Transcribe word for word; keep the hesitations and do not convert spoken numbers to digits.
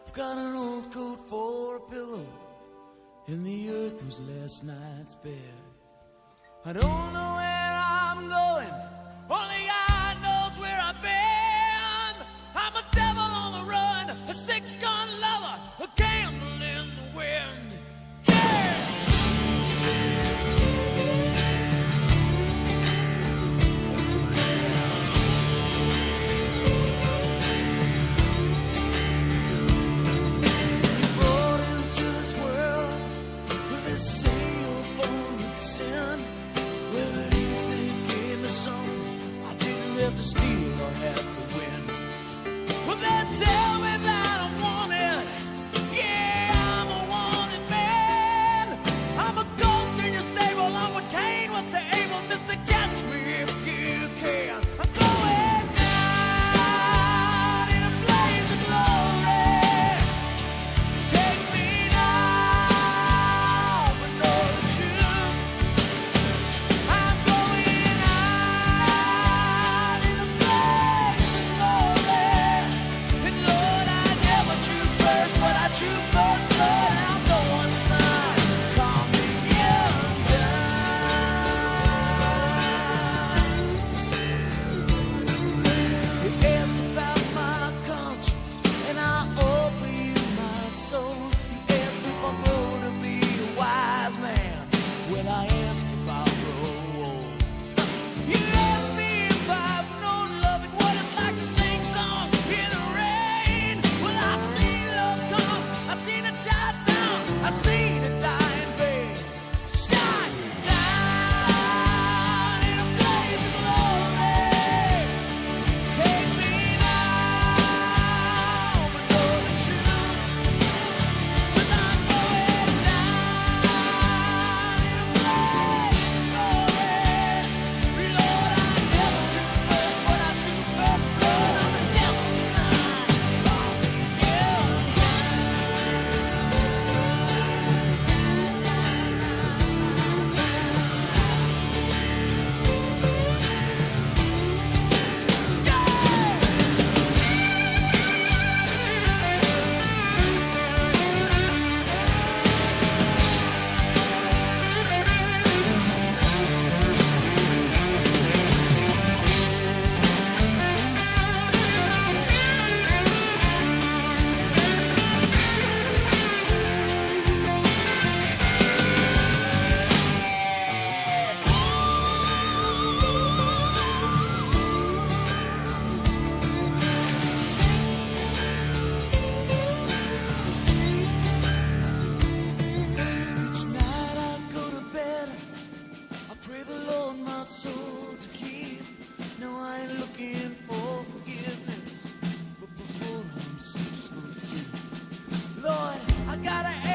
I've got an old coat for a pillow, and the earth was last night's bed. I don't know where I'm going, only God knows where I've been. I'm a devil on the run, a six-gun lover, a gamble in the wind. To steal or have to win. Well, they tell me that I'm wanted. Yeah, I'm a wanted man. I'm a colt in your stable. I'm what Cain was to Abel. Mister, catch me if you can. I'm going down in a blaze of glory. Take me now, but know the truth. I'm going out. But I choose first blood, I'm going son. Call me young gun. You ask about my conscience, and I offer you my soul. You ask if I'll grow to be a wise man. Well, I ask if I'll grow old. You ask me if I've known love and what it's like to sing songs in the rain. Well, I've seen love come, I've seen it shot down, I've seen it die in vain. Shot down in a blaze of glory. Take me now, but know the truth. 'Cause I'm going down in a blaze of glory. Lord, I never choose first, but I choose first blood. I'm a devil's son. Call me young soul to keep. No, I ain't looking for forgiveness, but before I'm six foot deep, Lord, I gotta